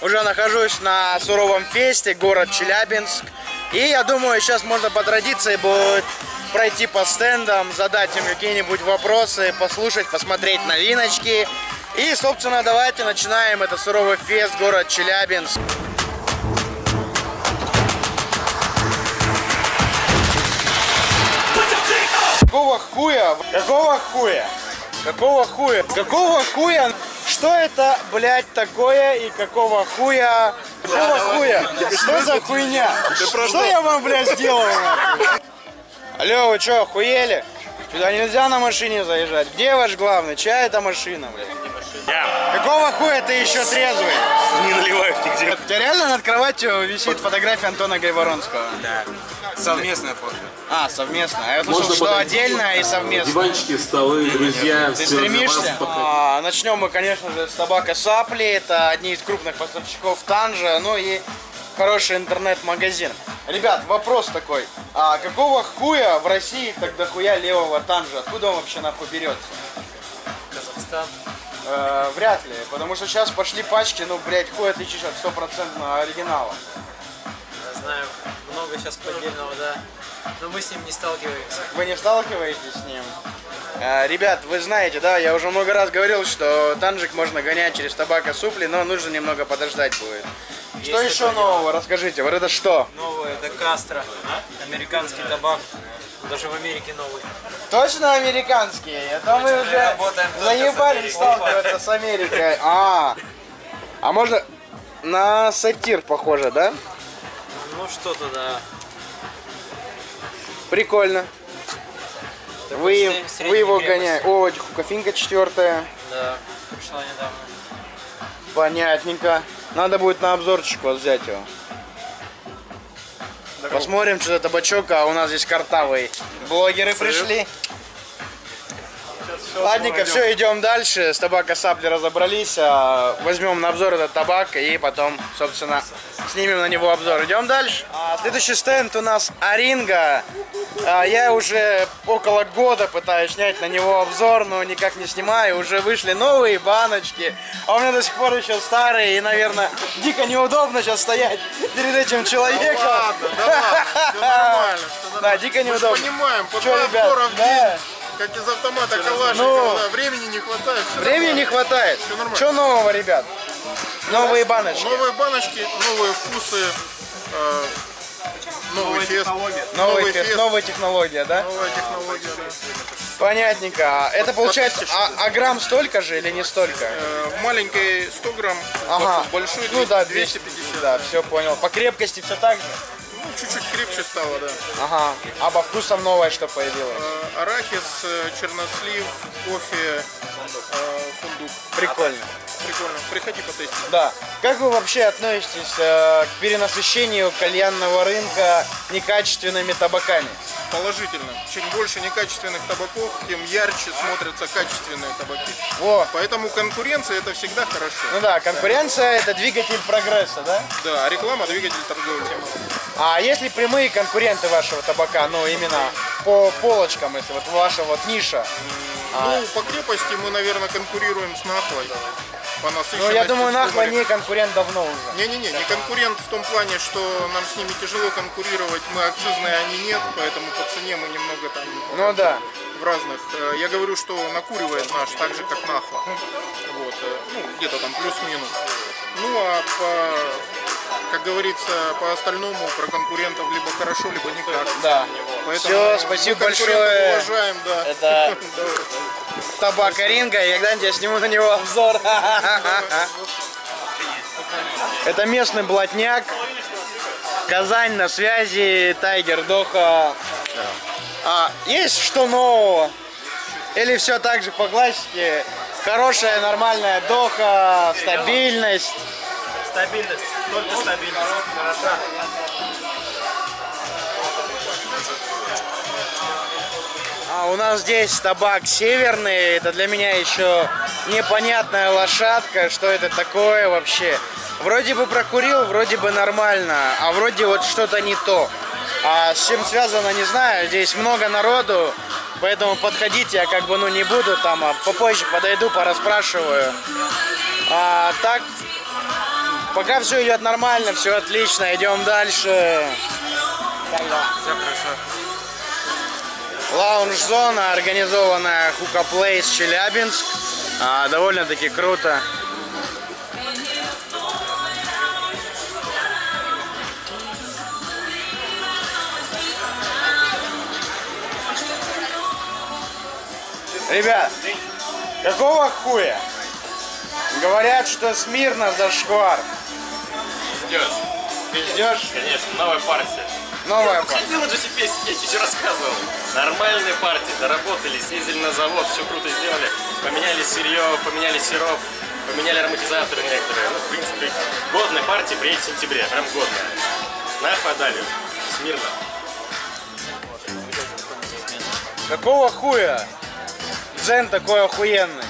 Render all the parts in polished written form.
Уже нахожусь на суровом фесте, город Челябинск. И я думаю, сейчас можно по традиции будет пройти по стендам, задать им какие-нибудь вопросы, послушать, посмотреть новиночки. И, собственно, давайте начинаем. Это суровый фест, город Челябинск. Какого хуя? Какого хуя? Какого хуя? Какого хуя? Что это, блядь, такое и какого хуя? Какого хуя? Что за хуйня? Что я вам, блядь, сделал? Алло, вы что, охуели? Сюда нельзя на машине заезжать. Где ваш главный? Чья это машина, блядь? Я. Какого хуя ты еще трезвый? Не наливаю нигде. У тебя реально над кроватью висит фотография Антона Гайворонского? Да. Совместное фото. А, совместно. А я слышал, что отдельно и совместно. Диванчики, столы, друзья. Ты стремишься? Начнем мы, конечно же, с Табако Сапли. Это одни из крупных поставщиков Танжа. Ну и хороший интернет-магазин. Ребят, вопрос такой. А какого хуя в России так дохуя левого Танжа? Откуда он вообще нахуй берется? Казахстан. Вряд ли, потому что сейчас пошли пачки, ну, блядь, хуй отличишь от 100% оригинала. Я знаю, много сейчас поддельного, да. Но мы с ним не сталкиваемся. Вы не сталкиваетесь с ним? Ребят, вы знаете, да, я уже много раз говорил, что танжик можно гонять через Табако Сапли, но нужно немного подождать будет. Есть что еще нового? Расскажите, вот это что? Новое, это Кастро, американский табак. Даже в Америке новый. Точно американские? Это мы уже заебались сталкиваться с Америкой. А можно на сатир похоже, да? Ну что-то, да. Прикольно. Вы его гоняете. О, кофейнка 4-я. Да, пришла недавно. Понятненько. Надо будет на обзорчик вас взять его. Посмотрим, что за табачок, а у нас здесь картавые блогеры пришли. Ладненько, все, идем дальше. С Табако Сапли разобрались. Возьмем на обзор этот табак и потом, собственно, снимем на него обзор. Идем дальше. Следующий стенд у нас Оринго. Я уже около года пытаюсь снять на него обзор, но никак не снимаю. Уже вышли новые баночки, а у меня до сих пор еще старые. И, наверное, дико неудобно сейчас стоять перед этим человеком. Ладно, да ладно, все нормально. Да, дико неудобно. Мы понимаем, по Чё, 2 ребят, обзора в да. день, как из автомата Калашникова, Ну, да, времени не хватает. Времени не хватает. Всё нормально. Что нового, ребят? Новые баночки. Новые баночки, новые вкусы, новый фест. Новый фест, новая технология, да? Новая технология, да. Понятненько. Это получается, а грамм столько же или не столько? В маленькой 100 грамм, Ага. в большой 200, Ну да, 250. Да, все понял. По крепкости все так же? Ну, чуть-чуть крепче стало, да. Ага. А по вкусам новое что появилось? Арахис, чернослив, кофе, фундук. Прикольно. Прикольно. Приходи потестить. Да. Как вы вообще относитесь к перенасыщению кальянного рынка некачественными табаками? Положительно. Чем больше некачественных табаков, тем ярче смотрятся качественные табаки. О, Поэтому конкуренция это всегда хорошо. ну да, конкуренция это двигатель прогресса, да? Да, а реклама двигатель торговли. А есть ли прямые конкуренты вашего табака, ну именно по полочкам, если вот ваша вот ниша? Ну, по крепости мы, наверное, конкурируем с Нахлой. По насыщенности. Ну я думаю, Нахла скумбрии. не конкурент давно уже. Не-не-не, не конкурент в том плане, что нам с ними тяжело конкурировать. Мы акцизные, они нет, поэтому по цене мы немного там Ну да. в разных. Я говорю, что накуривает наш так же, как Нахла. Вот, ну, где-то там плюс-минус. Ну, а как говорится, по остальному про конкурентов либо хорошо, либо никак. Да. Поэтому Все, спасибо мы конкурентов большое. уважаем, да. Это табак Оринго, и когда-нибудь я сниму на него обзор. Это местный блатняк. Казань на связи, Тайгер Доха. Есть что нового? Или все так же по классике? Хорошая, нормальная Доха, стабильность. Стабильность, только стабильность. Хороша. А у нас здесь табак северный. Это для меня еще непонятная лошадка. Что это такое вообще? Вроде бы прокурил, вроде бы нормально, а вроде вот что-то не то. А с чем связано, не знаю. Здесь много народу, поэтому подходите, я как бы ну не буду там, а попозже подойду, порасспрашиваю. А так Пока все идет нормально, все отлично, идем дальше. Все хорошо. Лаунж-зона, организованная Hookah Place Челябинск. Довольно-таки круто. Ребят, какого хуя? Говорят, что смирно зашквар. Ждешь? Пиздешь? Конечно, новая партия. Новая партия. Ходил на GCP, я тебе рассказывал. Нормальные партии, доработали, съездили на завод, все круто сделали. Поменяли сырье, поменяли сироп, поменяли ароматизаторы некоторые. Ну, в принципе, годная партия приедет в сентябре, прям годная. Нахуй отдали. Смирно. Какого хуя? Дзен такой охуенный.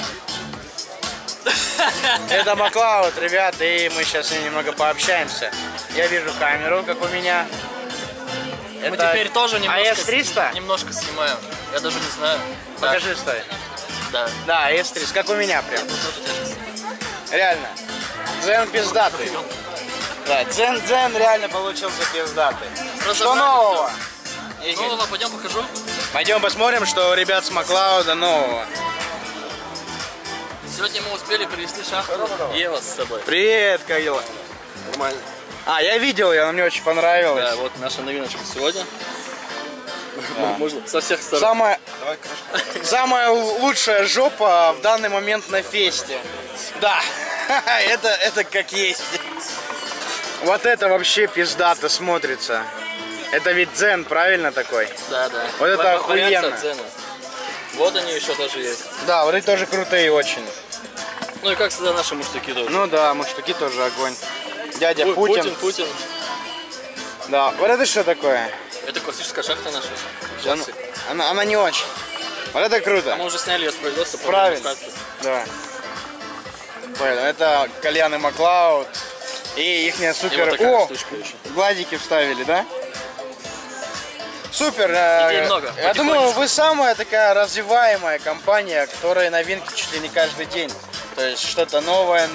Это Маклауд, ребят, и мы сейчас с ним немного пообщаемся. Я вижу камеру, как у меня. Мы теперь тоже AS300? немножко снимаем. Я даже не знаю. Покажи, стой. Да. Да, AS300, как у меня прям. Реально. Дзен пиздатый. Да, Дзен реально получился пиздатый. Что нового? Нового, пойдем покажу. Пойдем посмотрим, что у ребят с Маклауда нового. Сегодня мы успели привезти шахту Ева с собой. Привет, Каила. Нормально. Я видел ее, она мне очень понравилась. Да, вот наша новиночка сегодня. Можно со всех сторон. Самая лучшая жопа в данный момент на фесте. Да, это как есть. Вот это вообще пиздато смотрится. Это ведь дзен, правильно такой? Да, да. Вот это охуенно. Вот они еще тоже есть. Да, вот эти тоже крутые очень. Ну и как всегда наши муштуки тоже. Ну да, муштуки тоже огонь. Дядя Ой, Путин. Путин. Да, вот это что такое? Это классическая шахта наша. Она не очень. Вот это круто. А мы уже сняли ее с производства. Правильно. Да. Поэтому это кальян и Маклауд. И ихняя супер... вот такая штучка еще. Гладики вставили, да? Супер. Идей много. Я думаю, вы самая такая развиваемая компания, которая новинки чуть ли не каждый день. То есть что-то новое.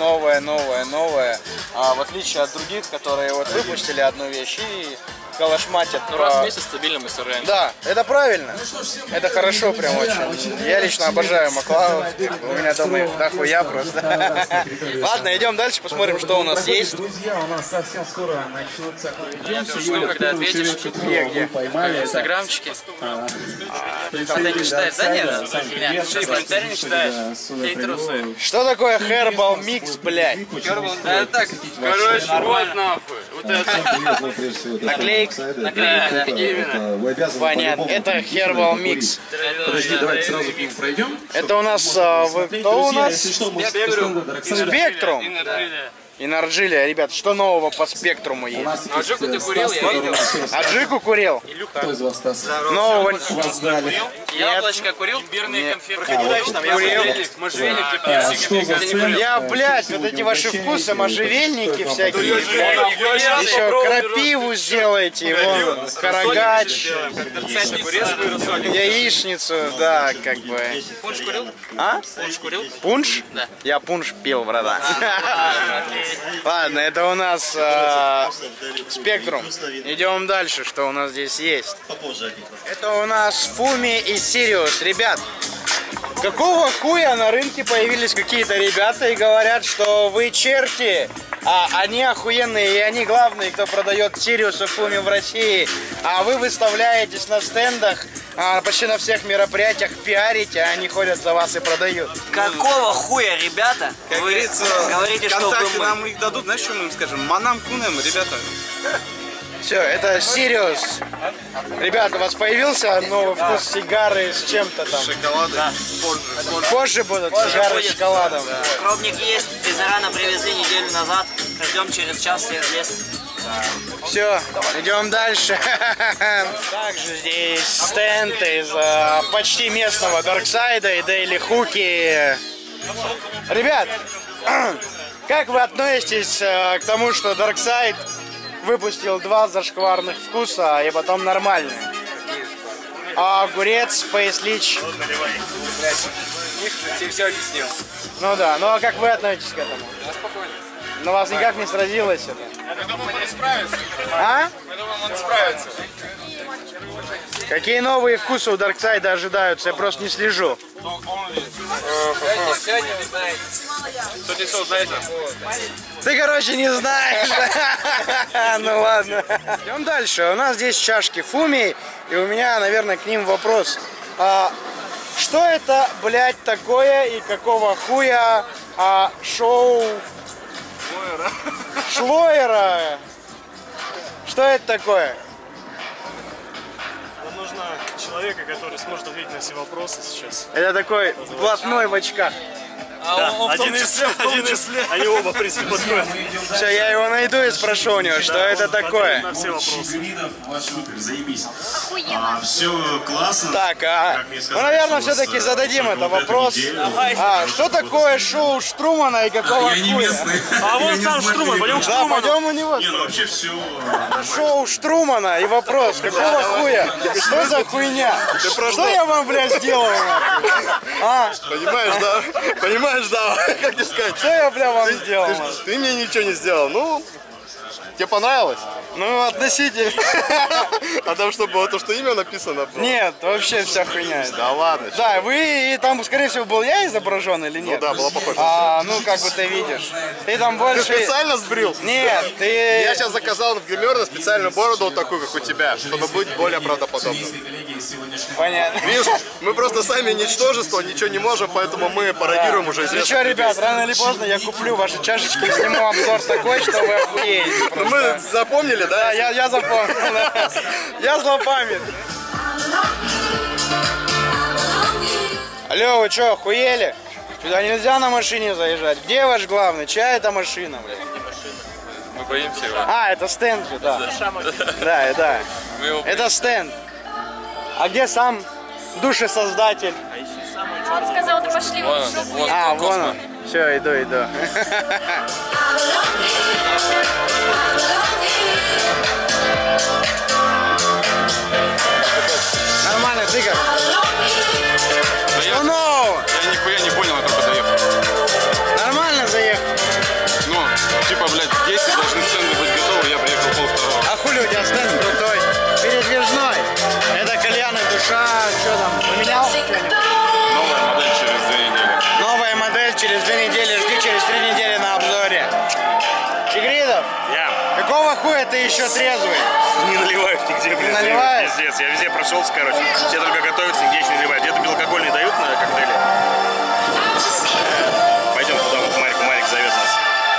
В отличие от других, которые вот выпустили одну вещь и калашматят. Ну, раз в месяц стабильно мы стараемся. Да, это правильно. Это хорошо прям очень. Я лично обожаю Маклауд. У меня дома их дохуя просто. Ладно, идем дальше, посмотрим, что у нас есть. Друзья, у нас совсем скоро начнутся Я жду, когда ответишь. Где? В инстаграмчике. Ты не читаешь, да, нет? Сейчас комментарий не читаешь. Ты трусы. Что такое Herbal Mix, блядь? Да, так. Короче, вот нахуй. Вот это. Наклейка? Понятно, это Herbal Mix. Подожди, давай сразу к ним пройдем. Это у нас, кто у нас? Спектрум. И Нарджилия, ребят, что нового по Спектруму есть? Аджику ты курил, я видел. Аджику курил? Кто из вас, Стас? Нового Вас знали. Яблочко курил, имбирные конфеты. Что за цены? Я, блядь, вот эти ваши вкусы, можжевельники всякие, блядь. Еще крапиву сделайте, вон, карагач, яичницу, да, как бы. Пунш курил? А? Пунш курил? Пунш? Да. Я пунш пил, брата. Ладно, это у нас Спектрум. Идем дальше, что у нас здесь есть. Это у нас Фуми и Сириус. Ребят, какого хуя на рынке появились какие-то ребята и говорят, что вы черти, а они охуенные и они главные, кто продает Сириус и Фуми в России, а вы выставляетесь на стендах, почти на всех мероприятиях пиарите, а они ходят за вас и продают. Какого хуя, ребята? Как говорится, говорите, что контакты вы нам их дадут, знаешь, что мы им скажем? Манам кунем, ребята. Все, это Сириус. Ребята, у вас появился новый вкус сигары с чем-то там? Шоколады. Да. Позже будут сигары с шоколадом. Пробник есть, из Ирана привезли неделю назад. Ждем через час всех здесь. Все, идем дальше. Также здесь стенд из почти местного Дарксайда и Дейли Хуки. Ребят, как вы относитесь к тому, что Дарксайд выпустил 2 зашкварных вкуса и потом нормальные? Огурец, Space Lich. Их все объяснил. Ну да, ну а как вы относитесь к этому? Спокойно. На вас никак не сразилось это? Я думаю, он справится. А? Я думаю, он справится. Какие новые вкусы у Дарксайда ожидаются? Я просто не слежу. Ты, короче, не знаешь. Ну ладно. Идем дальше. У нас здесь чашки Фуми, и у меня, наверное, к ним вопрос. Что это, блядь, такое и какого хуя шоу Шлоера? Что это такое? Нам нужно человека, который сможет ответить на все вопросы сейчас. Это такой блатной в очках. Да, один из они оба, в принципе, подходят. Все, я его найду и спрошу у него, что это такое. На все вопросы. Все классно. Так, ну, наверное, все-таки зададим это вопрос. Что такое шоу Штрумана и какого хуя? А вот сам Штруман, пойдем к Да, Штруману. пойдем у него. Не, ну вообще все. Шоу Штрумана и вопрос, какого хуя? Что за хуйня? Что я вам, блядь, сделал? Понимаешь, да? Понимаешь, да? Как тебе сказать? Что я, бля, вам сделал? Ты мне ничего не сделал. Ну, тебе понравилось? Ну, относительно. А там что было? То, что имя написано было? Нет, вообще вся хуйня. Да ладно. Да, вы, и там, скорее всего, был я изображен или нет? Ну да, было похоже. Ну, как бы ты видишь. Ты там больше... Ты специально сбрил? Нет, ты... Я сейчас заказал в гримерной специальную бороду вот такую, как у тебя, чтобы быть более правдоподобным. Понятно. Видишь, мы просто сами ничтожество, ничего не можем, поэтому мы пародируем уже Ну известных что, людей. ребят, рано или поздно я куплю ваши чашечки и сниму обзор такой, что вы охуеете просто. Мы запомнили, да? Да, я запомнил. Да. Я злопамятный. Алло, вы что, охуели? Сюда нельзя на машине заезжать. Где ваш главный? Чья это машина, блядь? Мы боимся его. Это стенд же, да. Да. Это стенд. А где сам душесоздатель? Он сказал, да пошли в жопу. Вон он. Все, иду. Нормально, ты как? Что нового? Я нихуя не понял, я только доехал. Нормально заехал? Ну, типа, блядь, в 10 должны стенды быть готовы, я приехал полвторого. А хули у тебя стенд крутой? Передвижной. Это кальян и душа. Что там, поменял что-нибудь? Новая модель через 2 недели. Новая модель через 2 недели. Жди через 3 недели на обзоре. Чигридов? Какого хуя ты еще трезвый? Не наливают нигде, блин. Наливаешь? Пиздец, я везде прошелся, короче. Все только готовятся, нигде еще не наливают. Где-то безалкогольный дают на коктейли. Пойдем туда, вот Марик зовет нас.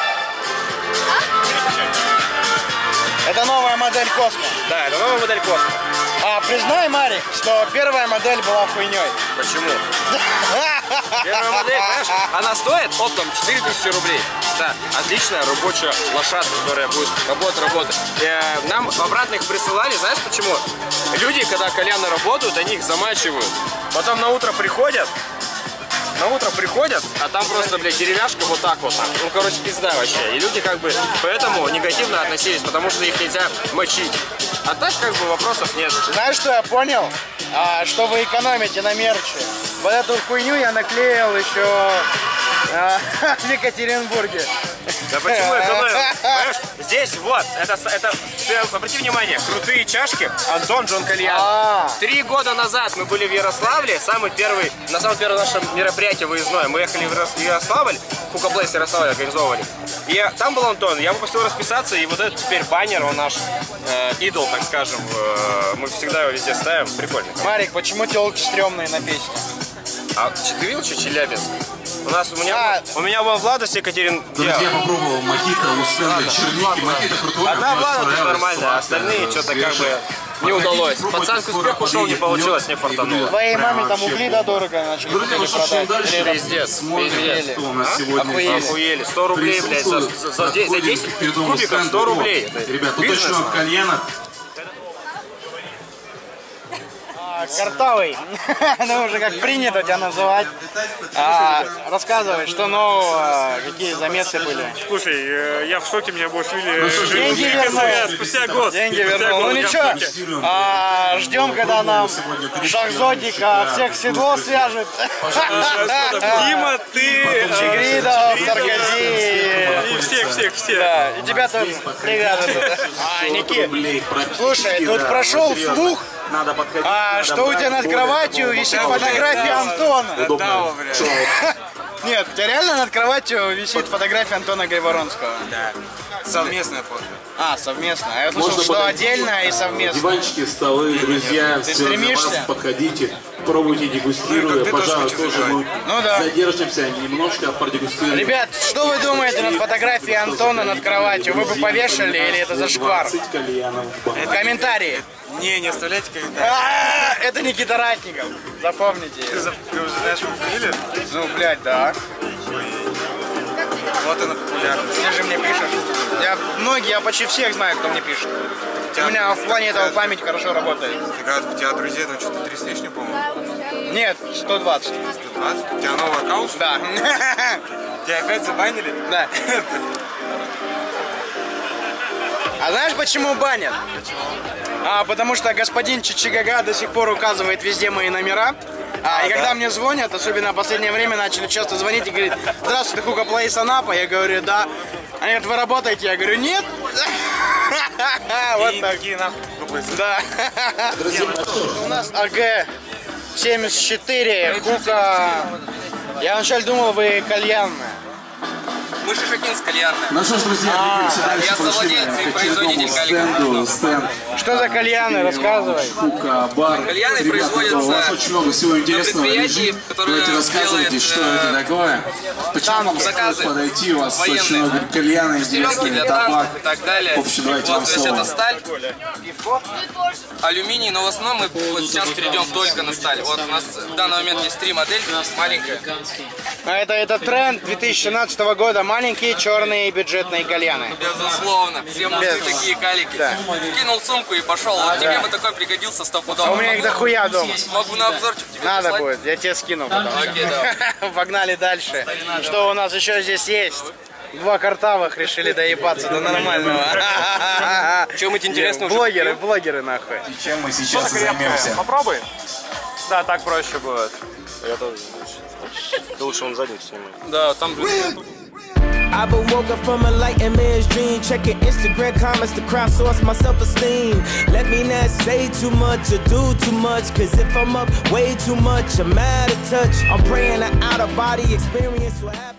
Это новая модель Космо. Да, это новая модель Космо. Признай, Марик, что первая модель была хуйней. Почему? Первая модель, понимаешь, она стоит оптом 4000 рублей. Да, отличная рабочая лошадка, которая будет работать. Нам обратно их присылали, знаешь почему? Люди, когда кальяны работают, они их замачивают. Потом на утро приходят, а там просто, блядь, деревяшка вот так. Ну, короче, пизда вообще. И люди как бы поэтому негативно относились, потому что их нельзя мочить. А так как бы вопросов нет. Знаешь, что я понял? Что вы экономите на мерче. Вот эту хуйню я наклеил еще в Екатеринбурге. Да почему экономим? Понимаешь, здесь вот, это, обрати внимание, крутые чашки, Антон Джон Кальян. 3 года назад мы были в Ярославле, на самое первое наше мероприятие выездное. Мы ехали в Ярославль, Кукаплейс Ярославль организовывали. И там был Антон, я попросил расписаться, и вот этот теперь баннер, он наш идол, так скажем. Мы всегда его везде ставим, прикольно. Марик, почему телки стрёмные на песне? А ты видел, что Челябинск? У меня был Владос Екатерин. Друзья, попробовал мохито у стенда черники, мохито крутой. Одна Влада тут нормально, а остальные что-то как бы не удалось. Пацан к успеху ушел, не получилось, не фартануло. Твоей маме там угли дорого начали продать. Пиздец. Охуели. 100 рублей, блядь, за 10 кубиков 100 рублей. Ребят, ну точно от кальяна. Картавый. Ну, уже как принято тебя называть. Рассказывай, что нового, какие замесы были. Слушай, я в шоке, меня Бошвили деньги вернул. Спустя год. Деньги вернул. Ну ничего, ждем, когда нам Шахзодика всех в седло свяжет. Дима, ты, Чигридов, Саркози. И всех. Да, и тебя тоже привяжут. Никит, слушай, тут прошел слух, что у тебя над кроватью висит фотография Антона. Да, блядь. Нет, у тебя реально над кроватью висит фотография Антона Гайворонского? Да. Совместное фото. Совместно. А я слышал, что отдельно и совместно. Диванчики, столы, друзья, Ты все стремишься? для вас, подходите, пробуйте, дегустируйте. Пожалуйста, тоже мы задержимся немножко, продегустируем. Ребят, что вы думаете над фотографией Антона над кроватью? Вы бы повешали или это зашквар? Комментарии. Не оставляйте комментарии. Это Никита Ратников. Запомните. Ты уже знаешь мою фамилию? Ну, блядь, да. Вот она популярность. Ты же мне пишешь. Я почти всех знаю, кто мне пишет. У меня в плане этого память хорошо работает. У тебя друзей там что-то 3 с лишним, по-моему. Нет, 120. 120? У тебя новый аккаунт? Да. Тебя опять забанили? Да. А знаешь, почему банят? Потому что господин Чичигага до сих пор указывает везде мои номера. И когда мне звонят, особенно в последнее время начали часто звонить и говорить: здравствуйте, Хука Плейс Анапа. Я говорю: да. Они говорят: вы работаете? Я говорю: нет. Вот так. Да. У нас АГ-74, Хука. Я вначале думал, вы кальянная. Мы шишакинск кальянная. Ну что ж, друзья, двигаемся дальше. Я совладелец и производитель кальяна. Что за кальяны? Рассказывай. Бар. Кальяны производятся у вас очень много всего интересного. предприятии, которое Давайте рассказывайте, что это такое. Почему вам стоит подойти? У вас очень много кальяна, интересного, табак. и так далее. В общем, давайте вот, вам то есть слово. это сталь, алюминий, но в основном мы вот сейчас перейдем только на сталь. Вот у нас в данный момент есть 3 модельки, маленькая. Это тренд 2017 года. Маленькие черные бюджетные кальяны. Безусловно. Всем нужны такие калики. Да. Кинул сумку и пошел. Вот тебе бы такой пригодился стопудово. У меня их дохуя дома. Могу на обзорчик тебе Надо послать. будет, я тебе скину потом. Окей, давай. Погнали дальше. Что у нас еще здесь есть? 2 картавых решили доебаться до нормального. Чем-нибудь интересным? Блогеры нахуй. И чем мы сейчас займемся? Попробуй. Да, так проще будет. Ты лучше он задницу снимай. Да, там I've been woke up from a light and man's dream. Checking Instagram comments to crowdsource my self-esteem. Let me not say too much or do too much, cause if I'm up way too much, I'm out of touch. I'm praying an out-of-body experience will happen.